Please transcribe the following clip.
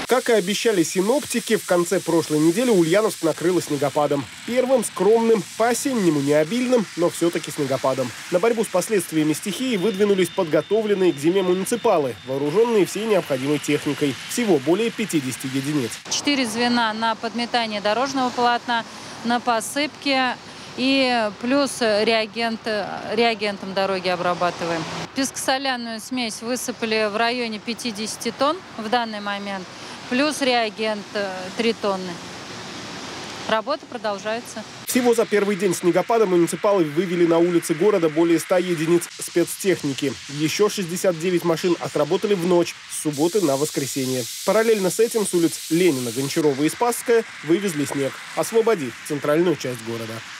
Как и обещали синоптики, в конце прошлой недели Ульяновск накрыло снегопадом. Первым, скромным, по-осеннему необильным, но все-таки снегопадом. На борьбу с последствиями стихии выдвинулись подготовленные к зиме муниципалы, вооруженные всей необходимой техникой. Всего более 50 единиц. 4 звена на подметание дорожного полотна, на посыпки и плюс реагентом дороги обрабатываем. Пескосоляную смесь высыпали в районе 50 тонн в данный момент. Плюс реагент 3 тонны. Работа продолжается. Всего за первый день снегопада муниципалы вывели на улицы города более 100 единиц спецтехники. Еще 69 машин отработали в ночь с субботы на воскресенье. Параллельно с этим с улиц Ленина, Гончарова и Спасская вывезли снег, освободив центральную часть города.